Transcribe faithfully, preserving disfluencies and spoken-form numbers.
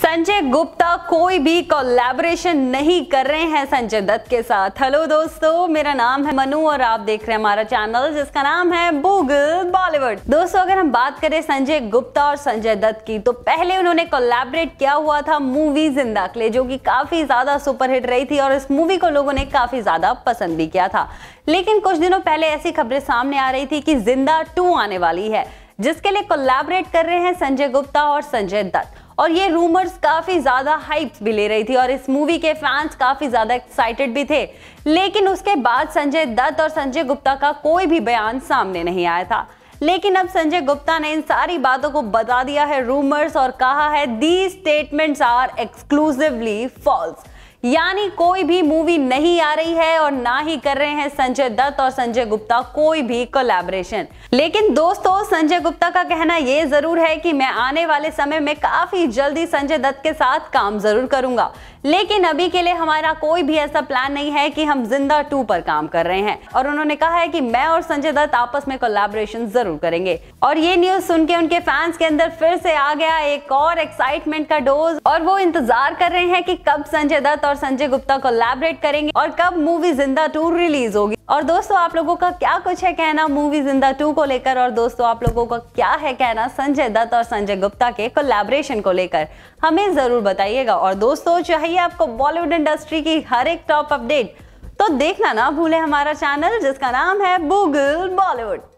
संजय गुप्ता कोई भी कोलैबोरेशन नहीं कर रहे हैं संजय दत्त के साथ। हेलो दोस्तों, मेरा नाम है मनु और आप देख रहे हैं हमारा चैनल जिसका नाम है बूगल बॉलीवुड। दोस्तों, अगर हम बात करें संजय गुप्ता और संजय दत्त की, तो पहले उन्होंने कोलैबोरेट किया हुआ था मूवी जिंदा के लिए, जो कि काफी ज्यादा सुपरहिट रही थी और इस मूवी को लोगों ने काफी ज्यादा पसंद भी किया था। लेकिन कुछ दिनों पहले ऐसी खबरें सामने आ रही थी कि जिंदा टू आने वाली है, जिसके लिए कोलैबोरेट कर रहे हैं संजय गुप्ता और संजय दत्त। और ये रूमर्स काफी ज्यादा हाइप्स भी ले रही थी और इस मूवी के फैंस काफी ज्यादा एक्साइटेड भी थे। लेकिन उसके बाद संजय दत्त और संजय गुप्ता का कोई भी बयान सामने नहीं आया था। लेकिन अब संजय गुप्ता ने इन सारी बातों को बता दिया है रूमर्स और कहा है these statements are exclusively false, यानी कोई भी मूवी नहीं आ रही है और ना ही कर रहे हैं संजय दत्त और संजय गुप्ता कोई भी कोलैबोरेशन। लेकिन दोस्तों, संजय गुप्ता का कहना ये जरूर है कि मैं आने वाले समय में काफी जल्दी संजय दत्त के साथ काम जरूर करूंगा, लेकिन अभी के लिए हमारा कोई भी ऐसा प्लान नहीं है कि हम जिंदा टू पर काम कर रहे हैं। और उन्होंने कहा है कि मैं और संजय दत्त आपस में कोलैबोरेशन जरूर करेंगे। और ये न्यूज सुन के उनके फैंस के अंदर फिर से आ गया एक और एक्साइटमेंट का डोज और वो इंतजार कर रहे हैं कि कब संजय दत्त और संजय गुप्ता कोलैबोरेट करेंगे और कब मूवी जिंदा टू रिलीज होगी। और दोस्तों, आप लोगों का क्या कुछ है कहना मूवी जिंदा टू को लेकर, और दोस्तों आप लोगों का क्या है कहना संजय दत्त और संजय गुप्ता के कोलैबोरेशन को लेकर, हमें जरूर बताइएगा। और दोस्तों, चाहिए आपको बॉलीवुड इंडस्ट्री की हर एक टॉप अपडेट, तो देखना ना भूले हमारा चैनल जिसका नाम है बूगल बॉलीवुड।